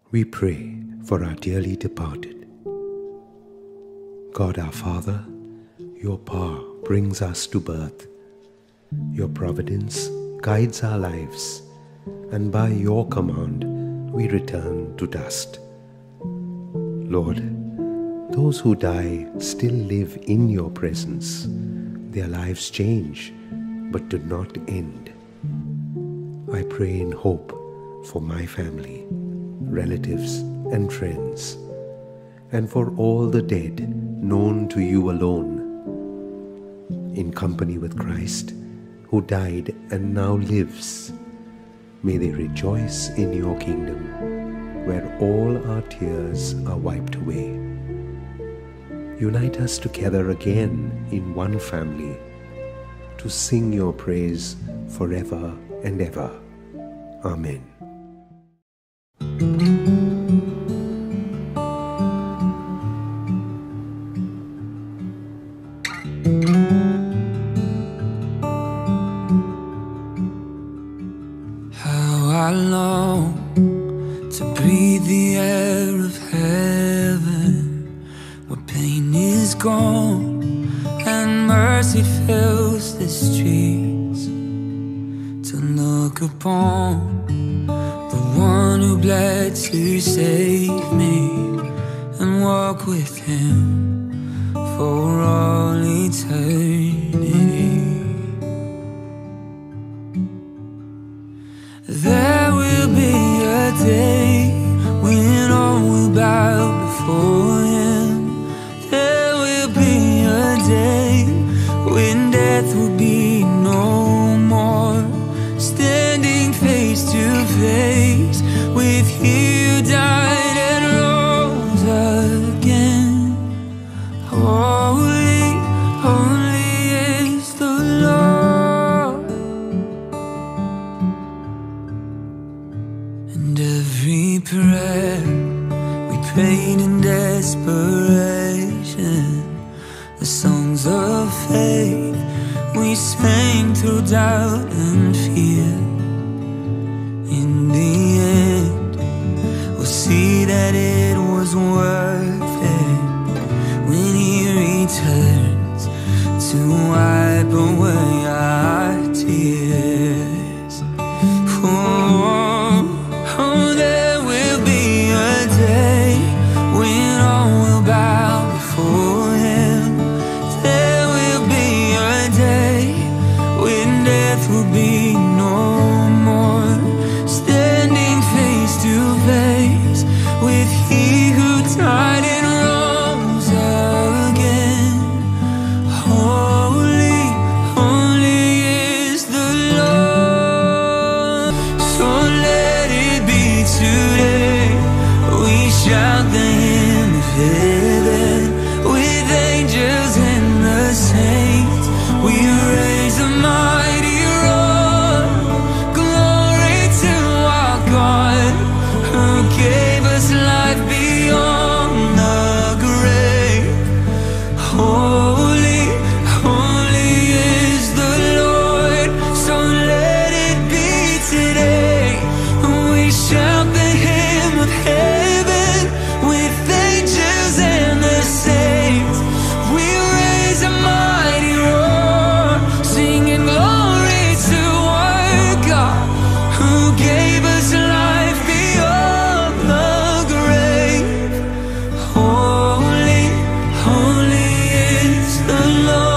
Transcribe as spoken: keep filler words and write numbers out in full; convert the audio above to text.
We pray for our dearly departed. God our Father, your power brings us to birth. Your providence guides our lives, and by your command we return to dust. Lord, those who die still live in your presence. Their lives change, but do not end. I pray in hope for my family, relatives and friends, and for all the dead known to you alone, in company with Christ, who died and now lives. May they rejoice in your kingdom, where all our tears are wiped away. Unite us together again in one family, to sing your praise forever and ever. Amen. How I long to breathe the air of heaven, where pain is gone and mercy fills the streets, to look upon the one who bled to save me and walk with him for all eternity. There will be a day when all will bow before him. There will be a day when death will be no more, standing face to face with he who died and rose again. Holy, holy is the Lord. And every prayer we prayed in desperation, the songs of faith we sang through doubt and fear, in the end we'll see that it was worth it when he returns to wipe away our tears. Oh, oh, there will be a day when all will bow before him. There will be a day when death will be no more, standing face to face with he who died and rose again. Holy, holy is the Lord. So let it be today. We shout the hymn of heaven with angels and the saints. We raise a mighty roar, glory to our God, who gave us life beyond the grave. Holy, holy is the Lord. So let it be today. We shout the hymn of heaven with angels and the saints. We raise a mighty roar, singing glory to our God, who gave us life beyond the grave. Holy, holy is the Lord.